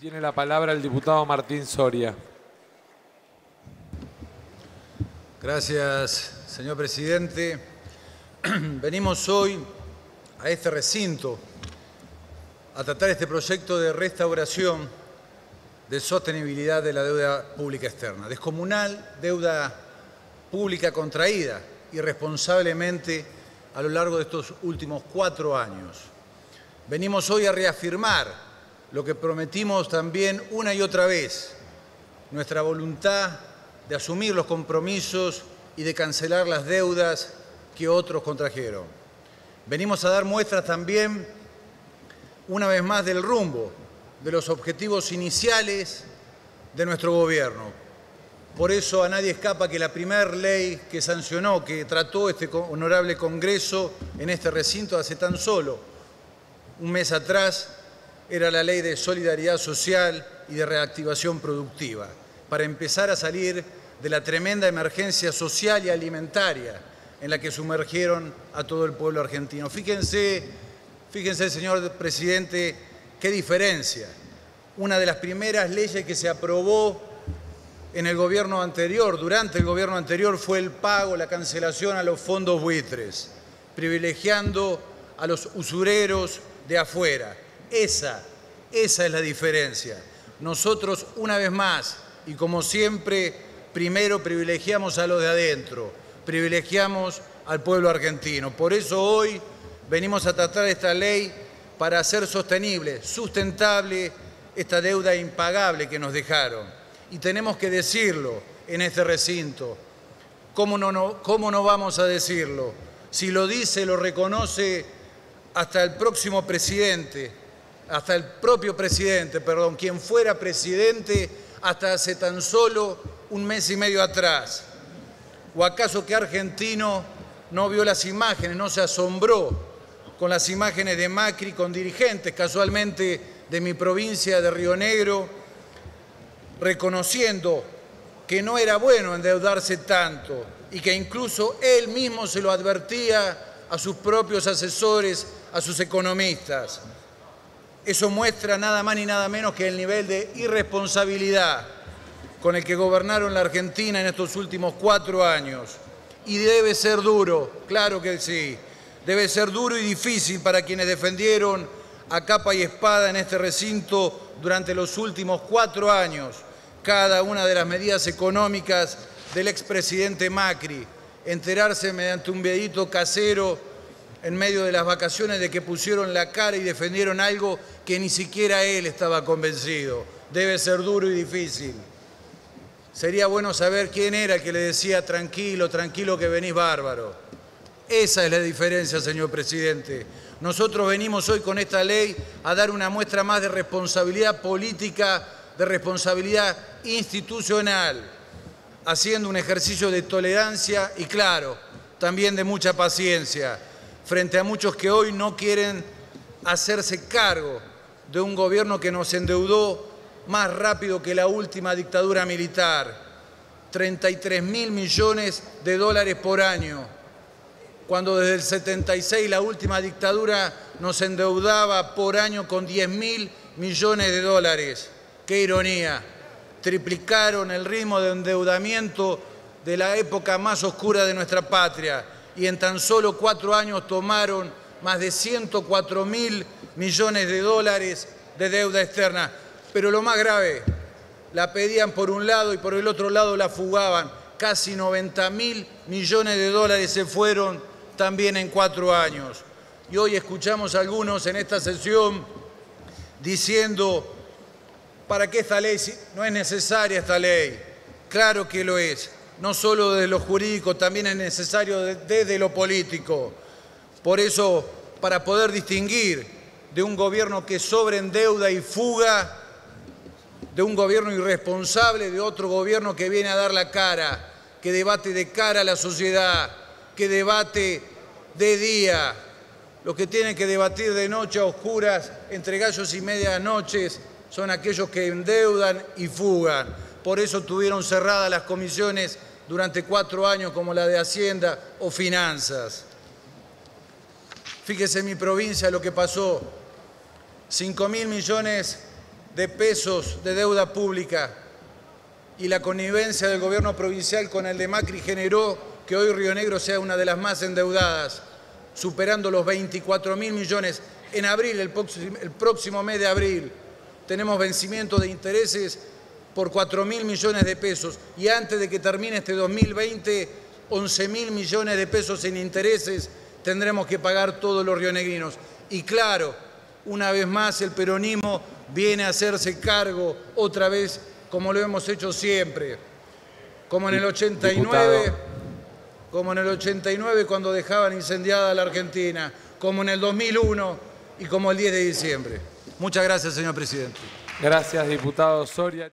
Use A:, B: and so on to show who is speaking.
A: Tiene la palabra el diputado Martín Soria.
B: Gracias, señor presidente. Venimos hoy a este recinto a tratar este proyecto de restauración de sostenibilidad de la deuda pública externa. Descomunal deuda pública contraída irresponsablemente a lo largo de estos últimos 4 años. Venimos hoy a reafirmar lo que prometimos también una y otra vez, nuestra voluntad de asumir los compromisos y de cancelar las deudas que otros contrajeron. Venimos a dar muestras también, una vez más, del rumbo, de los objetivos iniciales de nuestro gobierno. Por eso a nadie escapa que la primera ley que sancionó, que trató este honorable Congreso en este recinto hace tan solo un mes atrás, era la Ley de Solidaridad Social y de Reactivación Productiva, para empezar a salir de la tremenda emergencia social y alimentaria en la que sumergieron a todo el pueblo argentino. Fíjense, señor presidente, qué diferencia. Una de las primeras leyes que se aprobó en el gobierno anterior, durante el gobierno anterior, fue el pago, la cancelación a los fondos buitres, privilegiando a los usureros de afuera. Esa es la diferencia. Nosotros, una vez más, y como siempre, primero privilegiamos a los de adentro, privilegiamos al pueblo argentino. Por eso hoy venimos a tratar esta ley para hacer sostenible, sustentable, esta deuda impagable que nos dejaron. Y tenemos que decirlo en este recinto. ¿Cómo no vamos a decirlo? Si lo dice, lo reconoce hasta el próximo presidente, hasta el propio presidente, quien fuera presidente hasta hace tan solo un mes y medio atrás. ¿O acaso qué argentino no vio las imágenes, no se asombró con las imágenes de Macri con dirigentes casualmente de mi provincia de Río Negro, reconociendo que no era bueno endeudarse tanto y que incluso él mismo se lo advertía a sus propios asesores, a sus economistas? Eso muestra nada más ni nada menos que el nivel de irresponsabilidad con el que gobernaron la Argentina en estos últimos 4 años. Y debe ser duro, claro que sí, debe ser duro y difícil para quienes defendieron a capa y espada en este recinto durante los últimos 4 años cada una de las medidas económicas del expresidente Macri, enterarse mediante un videíto casero en medio de las vacaciones de que pusieron la cara y defendieron algo que ni siquiera él estaba convencido. Debe ser duro y difícil. Sería bueno saber quién era el que le decía tranquilo, tranquilo que venís bárbaro. Esa es la diferencia, señor presidente. Nosotros venimos hoy con esta ley a dar una muestra más de responsabilidad política, de responsabilidad institucional, haciendo un ejercicio de tolerancia y, claro, también de mucha paciencia, frente a muchos que hoy no quieren hacerse cargo de un gobierno que nos endeudó más rápido que la última dictadura militar, 33.000 millones de dólares por año, cuando desde el 76 la última dictadura nos endeudaba por año con 10.000 millones de dólares. ¡Qué ironía! Triplicaron el ritmo de endeudamiento de la época más oscura de nuestra patria, y en tan solo 4 años tomaron más de 104.000 millones de dólares de deuda externa. Pero lo más grave, la pedían por un lado y por el otro lado la fugaban. Casi 90.000 millones de dólares se fueron también en 4 años. Y hoy escuchamos a algunos en esta sesión diciendo, ¿para qué esta ley? No es necesaria esta ley. Claro que lo es. No solo desde lo jurídico, también es necesario desde lo político. Por eso, para poder distinguir de un gobierno que sobreendeuda y fuga, de un gobierno irresponsable, de otro gobierno que viene a dar la cara, que debate de cara a la sociedad, que debate de día, los que tienen que debatir de noche a oscuras, entre gallos y medianoches, son aquellos que endeudan y fugan. Por eso tuvieron cerradas las comisiones durante 4 años, como la de Hacienda o Finanzas. Fíjese en mi provincia lo que pasó. 5.000 millones de pesos de deuda pública y la connivencia del gobierno provincial con el de Macri generó que hoy Río Negro sea una de las más endeudadas, superando los 24.000 millones. En abril, el próximo mes de abril, tenemos vencimiento de intereses por 4.000 millones de pesos y antes de que termine este 2020, 11.000 millones de pesos en intereses tendremos que pagar todos los rionegrinos. Y claro, una vez más el peronismo viene a hacerse cargo otra vez, como lo hemos hecho siempre, como en el 89, cuando dejaban incendiada la Argentina, como en el 2001 y como el 10 de diciembre. Muchas gracias, señor presidente.
A: Gracias, diputado Soria.